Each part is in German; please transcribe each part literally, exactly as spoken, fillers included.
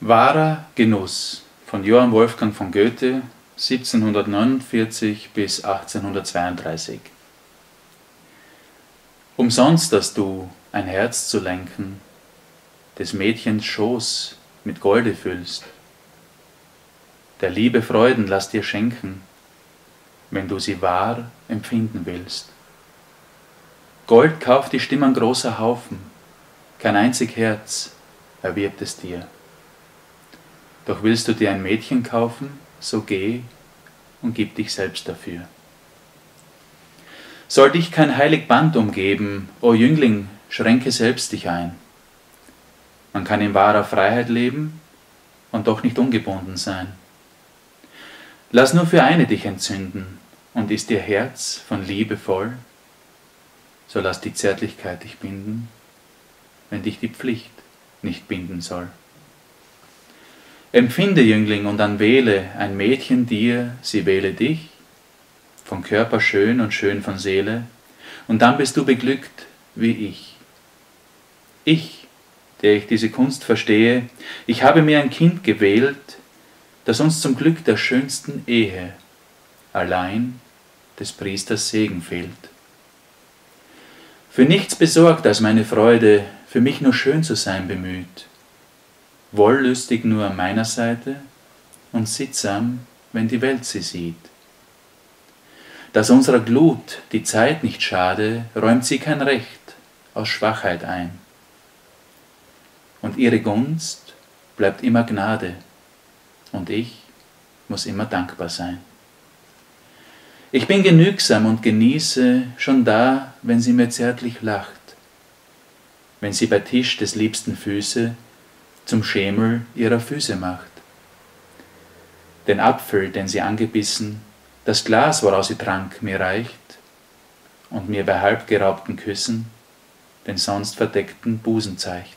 Wahrer Genuss von Johann Wolfgang von Goethe, siebzehnhundertneunundvierzig bis achtzehnhundertzweiunddreißig. Umsonst hast du ein Herz zu lenken, des Mädchens Schoß mit Golde füllst. Der Liebe Freuden lass dir schenken, wenn du sie wahr empfinden willst. Gold kauft die Stimmen großer Haufen, kein einzig Herz erwirbt es dir. Doch willst du dir ein Mädchen kaufen, so geh und gib dich selbst dafür. Soll dich kein heilig Band umgeben, o Jüngling, schränke selbst dich ein. Man kann in wahrer Freiheit leben und doch nicht ungebunden sein. Lass nur für eine dich entzünden, und ist dir Herz von Liebe voll, so lass die Zärtlichkeit dich binden, wenn dich die Pflicht nicht binden soll. Empfinde, Jüngling, und dann wähle ein Mädchen dir, sie wähle dich, von Körper schön und schön von Seele, und dann bist du beglückt wie ich. Ich, der ich diese Kunst verstehe, ich habe mir ein Kind gewählt, das uns zum Glück der schönsten Ehe allein des Priesters Segen fehlt. Für nichts besorgt als meine Freude, für mich nur schön zu sein bemüht, wollüstig nur an meiner Seite und sittsam, wenn die Welt sie sieht. Dass unserer Glut die Zeit nicht schade, räumt sie kein Recht aus Schwachheit ein. Und ihre Gunst bleibt immer Gnade, und ich muss immer dankbar sein. Ich bin genügsam und genieße schon da, wenn sie mir zärtlich lacht, wenn sie bei Tisch des Liebsten Füße zum Schemel ihrer Füße macht. Den Apfel, den sie angebissen, das Glas, woraus sie trank, mir reicht und mir bei halb geraubten Küssen den sonst verdeckten Busen zeigt.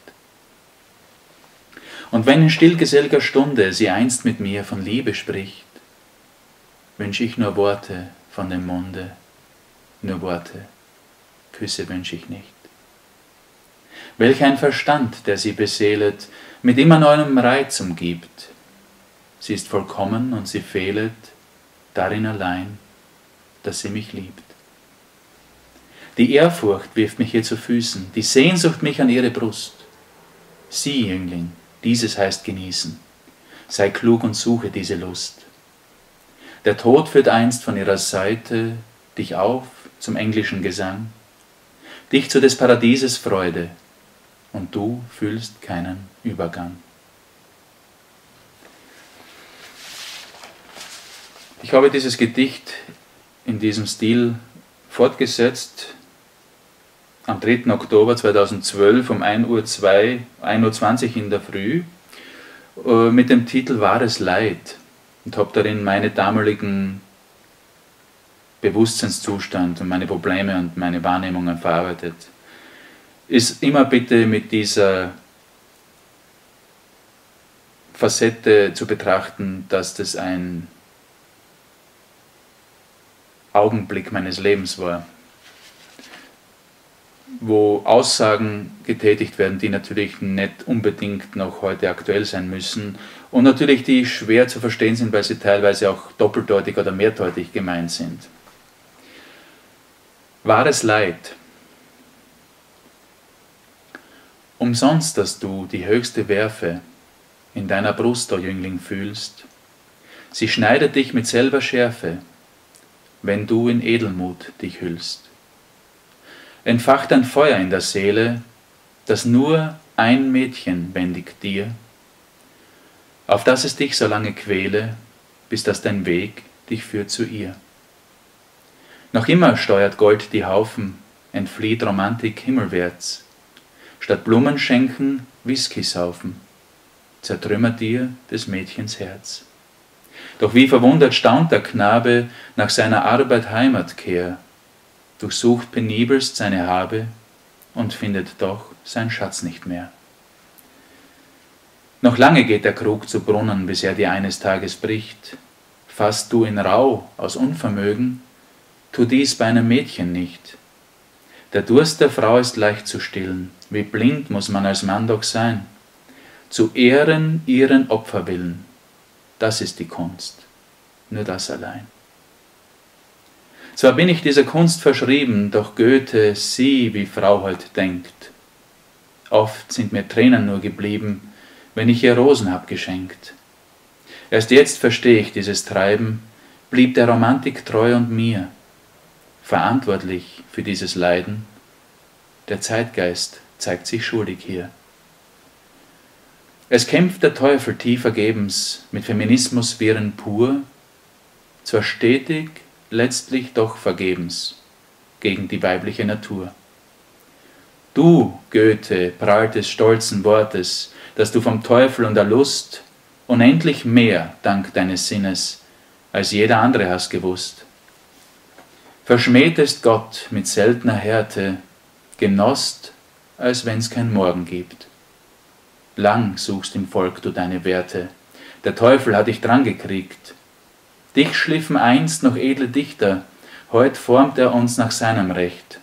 Und wenn in stillgeselliger Stunde sie einst mit mir von Liebe spricht, wünsch ich nur Worte von dem Munde, nur Worte, Küsse wünsch ich nicht. Welch ein Verstand, der sie beseelet, mit immer neuem Reiz umgibt. Sie ist vollkommen und sie fehlet darin allein, dass sie mich liebt. Die Ehrfurcht wirft mich ihr zu Füßen, die Sehnsucht mich an ihre Brust. Sieh, Jüngling, dieses heißt genießen, sei klug und suche diese Lust. Der Tod führt einst von ihrer Seite dich auf zum englischen Gesang, dich zu des Paradieses Freude, und du fühlst keinen Übergang. Ich habe dieses Gedicht in diesem Stil fortgesetzt am dritten Oktober zweitausendzwölf um ein Uhr zwanzig in der Früh mit dem Titel Wahres Leid und habe darin meine damaligen Bewusstseinszustand und meine Probleme und meine Wahrnehmungen verarbeitet. Ist immer bitte mit dieser Facette zu betrachten, dass das ein Augenblick meines Lebens war, wo Aussagen getätigt werden, die natürlich nicht unbedingt noch heute aktuell sein müssen und natürlich die schwer zu verstehen sind, weil sie teilweise auch doppeldeutig oder mehrdeutig gemeint sind. Wahres Leid. Umsonst, dass du die höchste Werfe in deiner Brust, o Jüngling, fühlst, sie schneidet dich mit selber Schärfe, wenn du in Edelmut dich hüllst. Entfacht ein Feuer in der Seele, das nur ein Mädchen bändigt dir, auf das es dich so lange quäle, bis dass dein Weg dich führt zu ihr. Noch immer steuert Gold die Haufen, entflieht Romantik himmelwärts, statt Blumen schenken, Whisky saufen, zertrümmert dir des Mädchens Herz. Doch wie verwundert staunt der Knabe nach seiner Arbeit Heimatkehr, durchsucht penibelst seine Habe und findet doch sein Schatz nicht mehr. Noch lange geht der Krug zu Brunnen, bis er dir eines Tages bricht. Fasst du in Rau aus Unvermögen, tu dies bei einem Mädchen nicht. Der Durst der Frau ist leicht zu stillen, wie blind muss man als Mann doch sein. zu Ehren ihren Opfer willen. Das ist die Kunst, nur das allein. Zwar bin ich dieser Kunst verschrieben, doch Goethe, sieh, wie Frau heut denkt. Oft sind mir Tränen nur geblieben, wenn ich ihr Rosen hab geschenkt. Erst jetzt versteh ich dieses Treiben, blieb der Romantik treu und mir. Verantwortlich für dieses Leiden, der Zeitgeist zeigt sich schuldig hier. Es kämpft der Teufel tief vergebens mit Feminismus-Viren pur, zwar stetig, letztlich doch vergebens gegen die weibliche Natur. Du, Goethe, prahlt des stolzen Wortes, dass du vom Teufel und der Lust unendlich mehr, dank deines Sinnes, als jeder andere hast gewusst. Verschmähtest Gott mit seltener Härte, genosst, als wenn's kein Morgen gibt. Lang suchst im Volk du deine Werte, der Teufel hat dich dran gekriegt. Dich schliffen einst noch edle Dichter, heut formt er uns nach seinem Recht.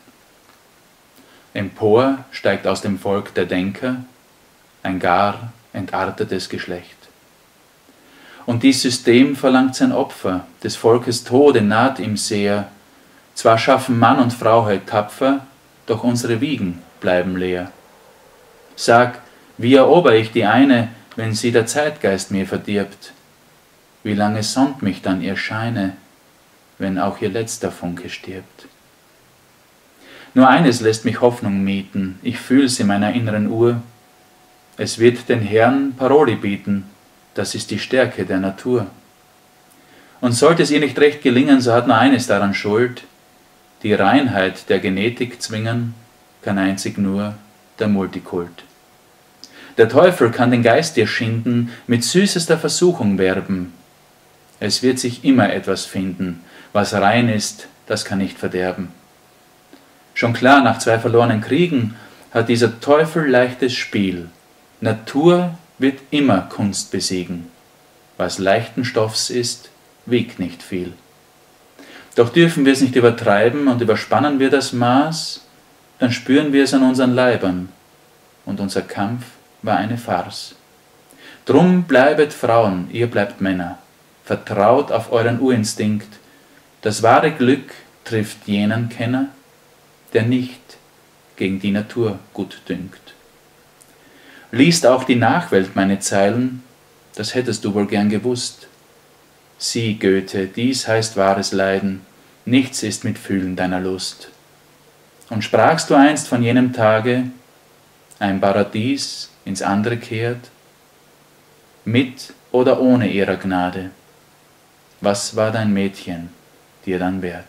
Empor steigt aus dem Volk der Denker, ein gar entartetes Geschlecht. Und dies System verlangt sein Opfer, des Volkes Tode naht ihm sehr. Zwar schaffen Mann und Frau heut tapfer, doch unsere Wiegen bleiben leer. Sag, wie erober ich die eine, wenn sie der Zeitgeist mir verdirbt? Wie lange sonnt mich dann ihr Scheine, wenn auch ihr letzter Funke stirbt? Nur eines lässt mich Hoffnung mieten, ich fühl's in meiner inneren Uhr. Es wird den Herrn Paroli bieten, das ist die Stärke der Natur. Und sollte es ihr nicht recht gelingen, so hat nur eines daran Schuld, die Reinheit der Genetik zwingen, kann einzig nur der Multikult. Der Teufel kann den Geist dir schinden, mit süßester Versuchung werben. Es wird sich immer etwas finden, was rein ist, das kann nicht verderben. Schon klar, nach zwei verlorenen Kriegen hat dieser Teufel leichtes Spiel. Natur wird immer Kunst besiegen. Was leichten Stoffs ist, wiegt nicht viel. Doch dürfen wir es nicht übertreiben und überspannen wir das Maß, dann spüren wir es an unseren Leibern. Und unser Kampf war eine Farce. Drum bleibet Frauen, ihr bleibt Männer, vertraut auf euren Urinstinkt. Das wahre Glück trifft jenen Kenner, der nicht gegen die Natur gut dünkt. Liest auch die Nachwelt meine Zeilen, das hättest du wohl gern gewusst. Sieh, Goethe, dies heißt wahres Leiden, nichts ist mit Fühlen deiner Lust. Und sprachst du einst von jenem Tage, ein Paradies ins andere kehrt, mit oder ohne ihrer Gnade, was war dein Mädchen dir dann wert?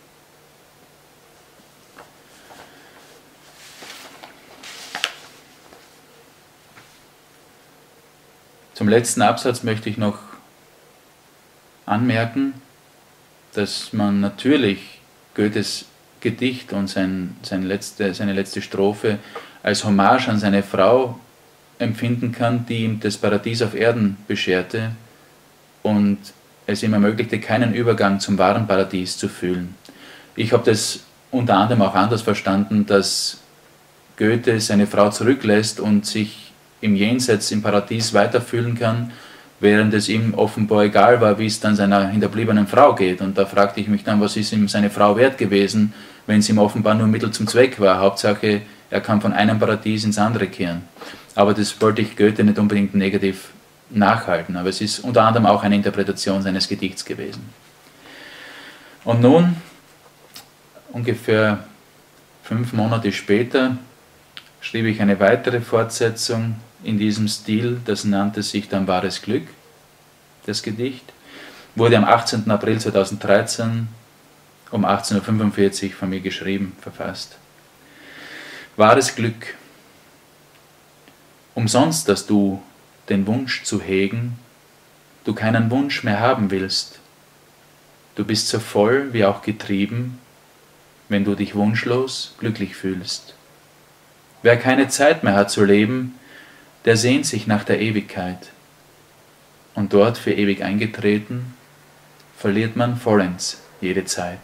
Zum letzten Absatz möchte ich noch anmerken, dass man natürlich Goethes Gedicht und sein, sein letzte, seine letzte Strophe als Hommage an seine Frau empfinden kann, die ihm das Paradies auf Erden bescherte und es ihm ermöglichte, keinen Übergang zum wahren Paradies zu fühlen. Ich habe das unter anderem auch anders verstanden, dass Goethe seine Frau zurücklässt und sich im Jenseits, im Paradies weiterfühlen kann, während es ihm offenbar egal war, wie es dann seiner hinterbliebenen Frau geht. Und da fragte ich mich dann, was ist ihm seine Frau wert gewesen, wenn es ihm offenbar nur Mittel zum Zweck war. Hauptsache, er kann von einem Paradies ins andere kehren. Aber das wollte ich Goethe nicht unbedingt negativ nachhalten, aber es ist unter anderem auch eine Interpretation seines Gedichts gewesen. Und nun, ungefähr fünf Monate später, schrieb ich eine weitere Fortsetzung in diesem Stil, das nannte sich dann Wahres Glück, das Gedicht, wurde am achtzehnten April zweitausenddreizehn um achtzehn Uhr fünfundvierzig von mir geschrieben, verfasst. Wahres Glück. Umsonst, dass du den Wunsch zu hegen, du keinen Wunsch mehr haben willst. Du bist so voll wie auch getrieben, wenn du dich wunschlos glücklich fühlst. Wer keine Zeit mehr hat zu leben, der sehnt sich nach der Ewigkeit. Und dort für ewig eingetreten, verliert man vollends jede Zeit.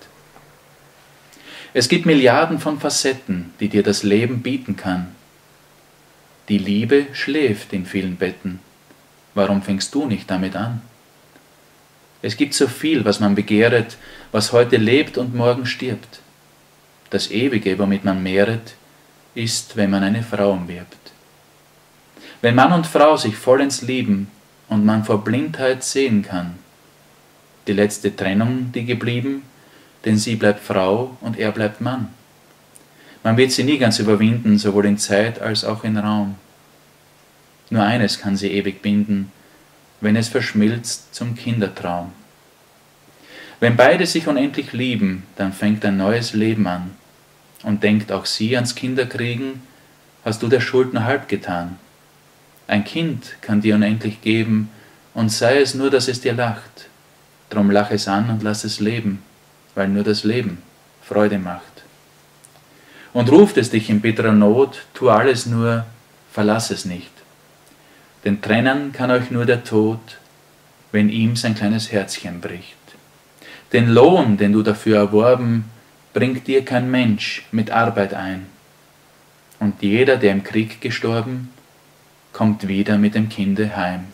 Es gibt Milliarden von Facetten, die dir das Leben bieten kann. Die Liebe schläft in vielen Betten. Warum fängst du nicht damit an? Es gibt so viel, was man begehret, was heute lebt und morgen stirbt. Das Ewige, womit man mehret, ist, wenn man eine Frau umwirbt. Wenn Mann und Frau sich vollends lieben und man vor Blindheit sehen kann, die letzte Trennung, die geblieben, denn sie bleibt Frau und er bleibt Mann. Man wird sie nie ganz überwinden, sowohl in Zeit als auch in Raum. Nur eines kann sie ewig binden, wenn es verschmilzt zum Kindertraum. Wenn beide sich unendlich lieben, dann fängt ein neues Leben an. Und denkt auch sie ans Kinderkriegen, hast du der Schuld nur halb getan. Ein Kind kann dir unendlich geben, und sei es nur, dass es dir lacht. Drum lach es an und lass es leben, weil nur das Leben Freude macht. Und ruft es dich in bitterer Not, tu alles nur, verlass es nicht. Denn trennen kann euch nur der Tod, wenn ihm sein kleines Herzchen bricht. Den Lohn, den du dafür erworben, bringt dir kein Mensch mit Arbeit ein. Und jeder, der im Krieg gestorben, kommt wieder mit dem Kinde heim.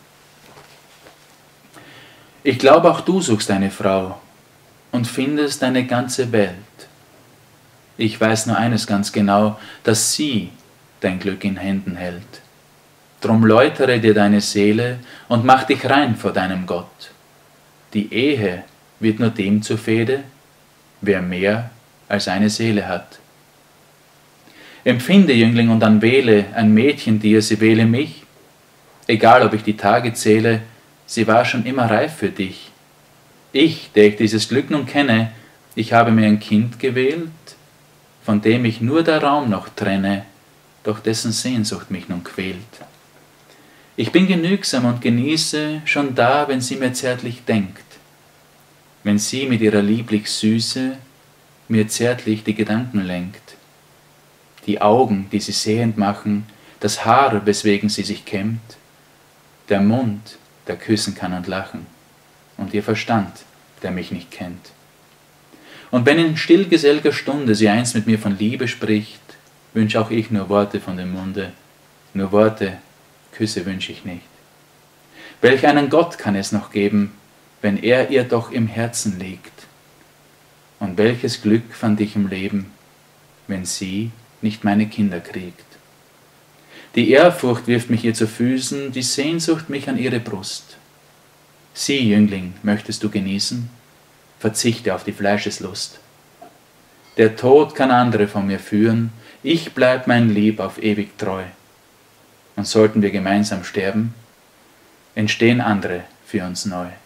Ich glaube, auch du suchst eine Frau und findest eine ganze Welt. Ich weiß nur eines ganz genau, dass sie dein Glück in Händen hält. Drum läutere dir deine Seele und mach dich rein vor deinem Gott. Die Ehe wird nur dem zur Fehde, wer mehr als eine Seele hat. Empfinde, Jüngling, und dann wähle ein Mädchen dir, sie wähle mich. Egal, ob ich die Tage zähle, sie war schon immer reif für dich. Ich, der ich dieses Glück nun kenne, ich habe mir ein Kind gewählt, von dem ich nur der Raum noch trenne, doch dessen Sehnsucht mich nun quält. Ich bin genügsam und genieße schon da, wenn sie mir zärtlich denkt, wenn sie mit ihrer lieblich Süße mir zärtlich die Gedanken lenkt. Die Augen, die sie sehend machen, das Haar, weswegen sie sich kämmt, der Mund, der küssen kann und lachen, und ihr Verstand, der mich nicht kennt. Und wenn in stillgeselliger Stunde sie einst mit mir von Liebe spricht, wünsch auch ich nur Worte von dem Munde, nur Worte, Küsse wünsch ich nicht. Welch einen Gott kann es noch geben, wenn er ihr doch im Herzen liegt? Und welches Glück fand ich im Leben, wenn sie nicht meine Kinder kriegt? Die Ehrfurcht wirft mich ihr zu Füßen, die Sehnsucht mich an ihre Brust. Sie, Jüngling, möchtest du genießen? Verzichte auf die Fleischeslust. Der Tod kann andere von mir führen, ich bleib mein Lieb auf ewig treu. Und sollten wir gemeinsam sterben, entstehen andere für uns neu.